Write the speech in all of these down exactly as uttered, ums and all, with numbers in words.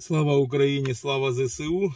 Слава Україні, слава зе се у.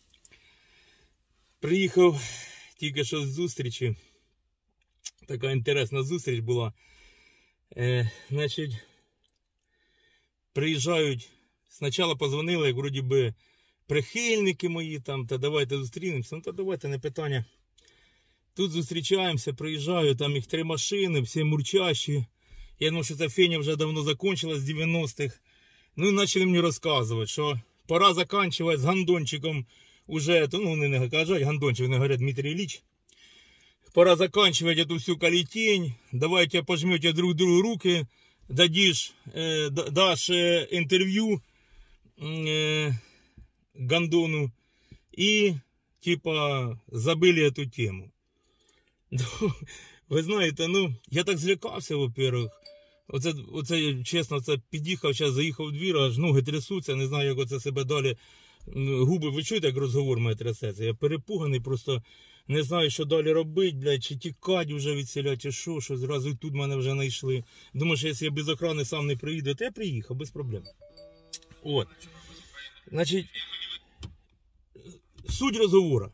Приїхав тільки що з зустрічі. Така інтересна зустріч була. Е, значить, приїжджають, спочатку позвонили, як вроді би прихильники мої, там, та давайте зустрінемося. Ну, та давайте, не питання. Тут зустрічаємося, приїжджаю, там їх три машини, всі мурчащі. Я думаю, що ця феня вже давно закончилась з дев'яностих. Ну і почали мені розказувати, що пора закінчувати з гандончиком уже, ну вони не кажуть, гандончик, вони говорять, Дмитрий Ильич. Пора закінчувати эту всю калітень, давайте пожмете друг другу руки, дадиш, э, даш э, интервью э, гандону и типа забили эту тему. Ви знаєте, ну, я так злякався, во-первых. Оце, оце, чесно, це під'їхав, зараз заїхав в двір, аж ноги трясуться, не знаю, як оце себе далі, губи, ви чуєте, як розговор мене трясеться? Я перепуганий, просто не знаю, що далі робити, блядь, чи тікати вже від селя, чи що, що зразу тут мене вже знайшли. Думаю, що якщо я без охорони сам не приїду, то я приїхав, без проблем. От. Значить, суть розговора.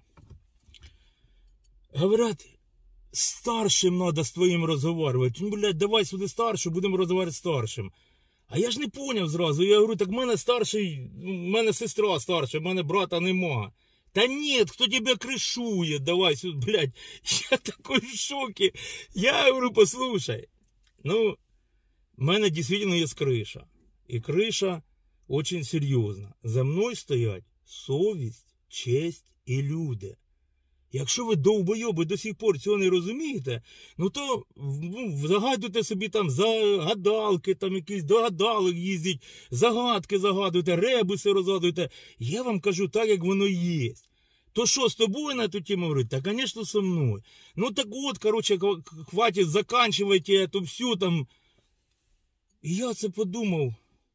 Говорять, старшим надо з твоїм розговаривати. Ну, блядь, давай сюди старшу, будемо розмовляти з старшим. А я ж не поняв зразу. Я говорю, так в мене старший, в мене сестра старша, в мене брата нема. Та ні, хто тебе кришує, давай сюди, блядь. Я такой в шокі. Я говорю, послушай. Ну, в мене дійсно є криша. І криша дуже серйозна. За мною стоять совість, честь і люди. Якщо ви довбойоби до сих пор цього не розумієте, ну то ну, загадуйте собі там загадалки, там якісь до гадалок їздіть, загадки загадуйте, ребуси розгадуйте. Я вам кажу так, як воно є. То що, з тобою на ту тему говорить? Та, звісно, со мною. Ну так от, короче, хватить, заканчивайте эту всю там. І я це подумав.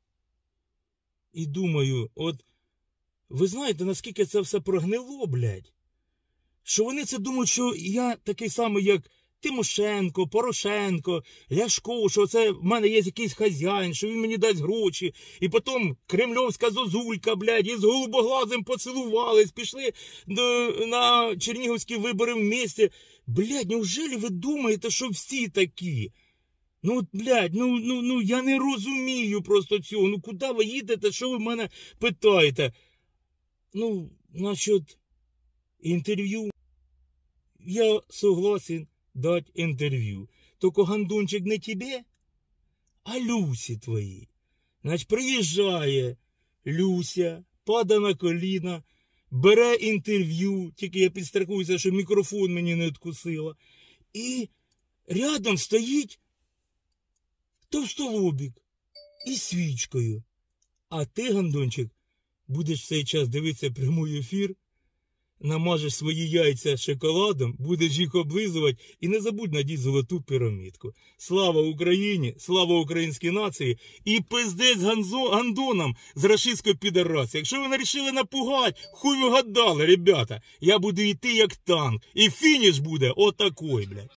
І думаю, от, ви знаєте, наскільки це все прогнило, блядь? Що вони це думають, що я такий самий, як Тимошенко, Порошенко, Ляшко, що це в мене є якийсь хазяїн, що він мені дасть гроші. І потім кремльовська зозулька, блядь, із голубоглазим поцілувались, пішли до, на чернігівські вибори в місті. Блядь, неужели ви думаєте, що всі такі? Ну, блядь, ну, ну, ну, я не розумію просто цього. Ну, куди ви їдете, що ви мене питаєте? Ну, значить, інтерв'ю. Я согласен дать интервью. Только, гандончик, не тебе, а Люсі твоїй. Значить, приїжджає Люся, падає на коліна, бере інтерв'ю, тільки я підстрахуюся, що мікрофон мені не відкусила. І рядом стоїть товстолобік із свічкою. А ти, гандончик, будеш в цей час дивитися прямий ефір, намажеш свої яйця шоколадом, будеш їх облизувати і не забудь надіть золоту пірамідку. Слава Україні, слава українській нації і пиздець гандонам з рашистської підараси. Якщо ви вирішили напугати, хуй ви гадали, ребята. Я буду йти як танк. І фініш буде отакой, блядь.